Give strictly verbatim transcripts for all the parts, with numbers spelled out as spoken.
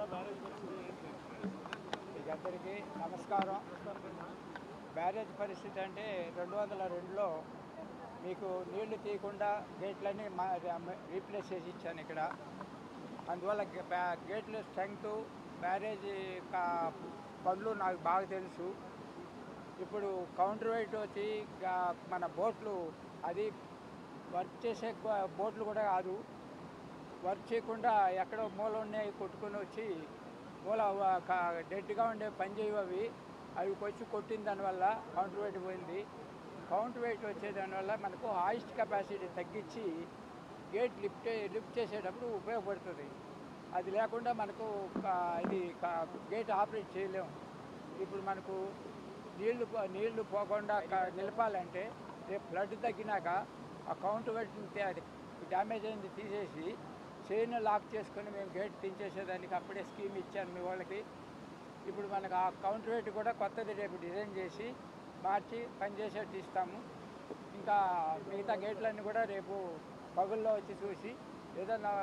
అందరికీ నమస్కారం. బ్యారేజ్ పరిస్థితి అంటే రెండు వందల రెండులో మీకు నీళ్లు తీయకుండా గేట్లన్నీ మా రీప్లేస్ చేసి ఇచ్చాను ఇక్కడ. అందువల్ల గేట్ల స్ట్రెంగ్త్ బ్యారేజీ పనులు నాకు బాగా తెలుసు. ఇప్పుడు కౌంటర్ వెయిట్ వచ్చి మన బోట్లు అది వర్క్ చేసే బోట్లు కూడా కాదు, వర్క్ చేయకుండా ఎక్కడో మూల ఉన్నాయి కొట్టుకొని వచ్చి మూల డెడ్గా ఉండే పని చేయవు అవి అవి వచ్చి కొట్టిన దానివల్ల కౌంటర్ వెయిట్ పోయింది. కౌంటర్ వెయిట్ వచ్చే దానివల్ల మనకు హాయిస్ట్ కెపాసిటీ తగ్గించి గేట్ లిఫ్ట్ లిఫ్ట్ చేసేటప్పుడు ఉపయోగపడుతుంది. అది లేకుండా మనకు ఇది గేట్ ఆపరేట్ చేయలేము. ఇప్పుడు మనకు నీళ్లు నీళ్లు పోకుండా నిలపాలంటే రేపు ఫ్లడ్ తగ్గినాక ఆ కౌంటర్ వెయిట్ డ్యామేజ్ అయింది తీసేసి చైన్ లాక్ చేసుకొని మేము గేట్ తీసేసేదానికి అప్పుడే స్కీమ్ ఇచ్చాను మీ వాళ్ళకి. ఇప్పుడు మనకు ఆ కౌంటర్ వెయిట్ కూడా కొత్తది రేపు డిజైన్ చేసి మార్చి పనిచేసేట్టు ఇస్తాము. ఇంకా మిగతా గేట్లన్నీ కూడా రేపు పగుల్లో వచ్చి చూసి ఏదన్నా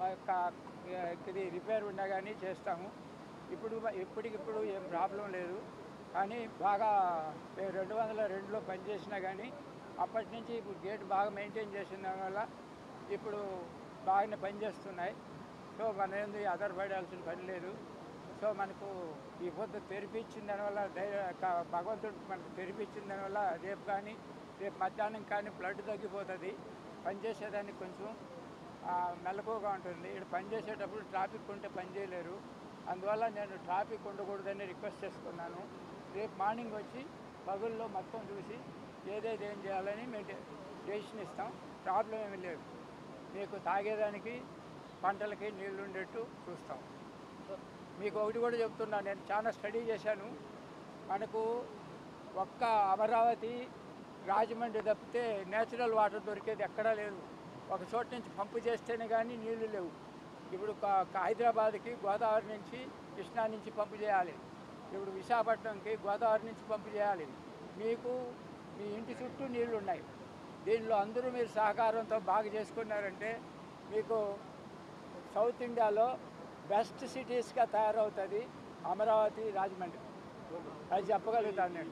ఇది రిపేర్ ఉన్నా కానీ చేస్తాము. ఇప్పుడు ఇప్పటికిప్పుడు ఏం ప్రాబ్లం లేదు. కానీ బాగా రెండు వందల రెండులో పనిచేసినా కానీ అప్పటి నుంచి ఇప్పుడు గేట్ బాగా మెయింటైన్ చేసిన దానివల్ల ఇప్పుడు బాగానే పనిచేస్తున్నాయి. సో మన ఏంది ఆధారపడాల్సిన పని లేదు. సో మనకు ఈ పొద్దు తెరిపించిన దానివల్ల భగవంతుడు మనకు తెరిపించిన దానివల్ల రేపు కానీ రేపు మధ్యాహ్నం కానీ బ్లడ్ తగ్గిపోతుంది. పనిచేసేదానికి కొంచెం మెలకువగా ఉంటుంది. ఇక్కడ పనిచేసేటప్పుడు ట్రాఫిక్ ఉంటే పని చేయలేరు. అందువల్ల నేను ట్రాఫిక్ ఉండకూడదని రిక్వెస్ట్ చేసుకున్నాను. రేపు మార్నింగ్ వచ్చి పగుల్లో మొత్తం చూసి ఏదేది ఏం చేయాలని మేము డెసిషన్ ఇస్తాం. ప్రాబ్లం ఏమీ లేదు. మీకు తాగేదానికి పంటలకి నీళ్ళు ఉండేట్టు చూస్తాం. మీకు ఒకటి కూడా చెప్తున్నా, నేను చాలా స్టడీ చేశాను. మనకు ఒక్క అమరావతి రాజమండ్రి తప్పితే నేచురల్ వాటర్ దొరికేది ఎక్కడా లేదు. ఒక చోట నుంచి పంపు చేస్తేనే కానీ నీళ్లు లేవు. ఇప్పుడు హైదరాబాద్కి గోదావరి నుంచి కృష్ణా నుంచి పంపు చేయాలి. ఇప్పుడు విశాఖపట్నంకి గోదావరి నుంచి పంపు చేయాలి. మీకు మీ ఇంటి చుట్టూ నీళ్లు ఉన్నాయి. దీనిలో అందరూ మీరు సహకారంతో బాగా చేసుకున్నారంటే మీకు సౌత్ ఇండియాలో బెస్ట్ సిటీస్గా తయారవుతుంది అమరావతి, రాజమండ్రి. అది చెప్పగలుగుతాను నేను.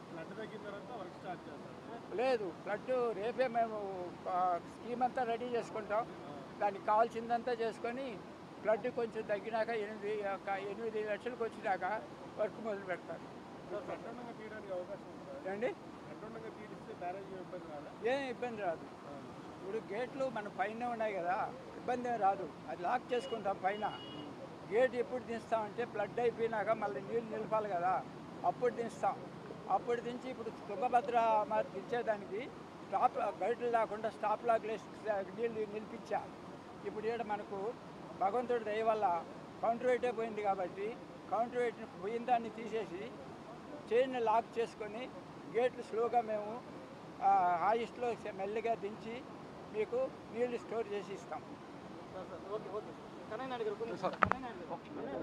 లేదు, ఫ్లడ్ రేపే మేము స్కీమ్ అంతా రెడీ చేసుకుంటాం. దానికి కావాల్సిందంతా చేసుకొని ఫ్లడ్ కొంచెం తగ్గినాక ఎనిమిది ఎనిమిది లక్షలకు వచ్చినాక వర్క్ మొదలు పెడతారు. అండి ఏం ఇబ్బంది రాదు. ఇప్పుడు గేట్లు మన పైన ఉన్నాయి కదా, ఇబ్బంది ఏం రాదు. అది లాక్ చేసుకుంటాం పైన. గేట్ ఎప్పుడు దించుతామంటే ఫ్లడ్ అయిపోయినాక మళ్ళీ నీళ్ళు నిలపాలి కదా, అప్పుడు దించుతాం. అప్పుడు దించి ఇప్పుడు తుంగభద్ర మరి దించేదానికి స్టాప్ గేట్లు లేకుండా స్టాప్ లాక్ నీళ్ళు నిలిపించా. ఇప్పుడు ఇక్కడ మనకు భగవంతుడి దయ వల్ల కౌంటర్ వెయిటే పోయింది కాబట్టి కౌంటర్ వెయిట్ పోయిన దాన్ని తీసేసి చైన్ని లాక్ చేసుకొని గేట్లు స్లోగా మేము హాయిస్ట్లో మెల్లిగా దించి మీకు నీళ్లు స్టోర్ చేసి ఇస్తాం.